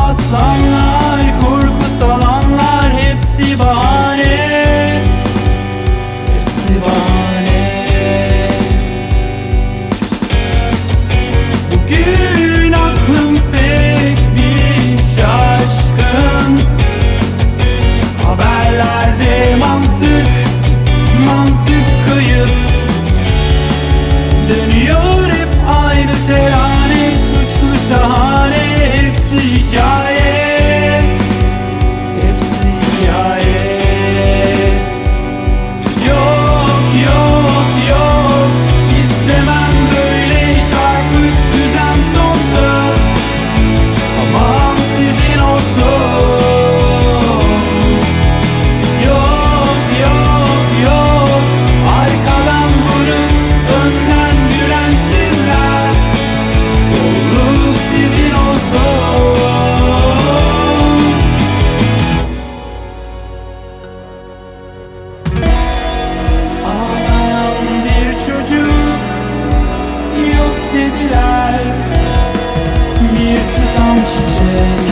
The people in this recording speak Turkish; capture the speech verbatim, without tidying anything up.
aslanlar, korku salanlar, hepsi bahane, hepsi bahane. Bugün aklım pek bir şaşkın, haberlerde mantık, mantık kayıp. Dönüyor hep aynı terane, suçlu şahane, hepsi hikaye, hepsi hikaye. Yok yok yok, istemem böyle çarpık düzen, son söz aman sizin olsun. Yok yok yok, arkadan vurun, önden gülen sizler, doğru sizin olsun. Ağlayan bir çocuk yok dediler, bir tutam çiçek